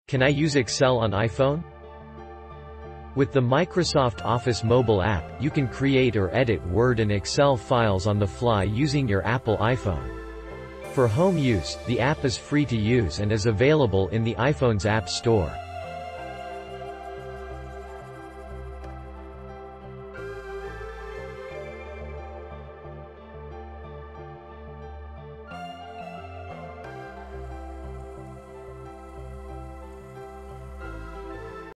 Can I use Excel on iPhone? With the Microsoft Office mobile app, you can create or edit Word and Excel files on the fly using your Apple iPhone. For home use, the app is free to use and is available in the iPhone's App Store.